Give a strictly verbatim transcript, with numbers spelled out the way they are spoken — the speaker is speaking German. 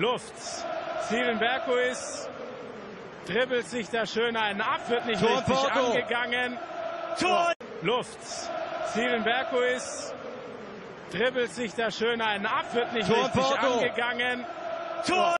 Luft. Steven Berghuis dribbelt sich da schön einen ab, wird nicht Tor richtig Porto. angegangen. Tor! Luft. Steven Berghuis dribbelt sich da schön einen ab, wird nicht Tor richtig Porto. angegangen. Tor!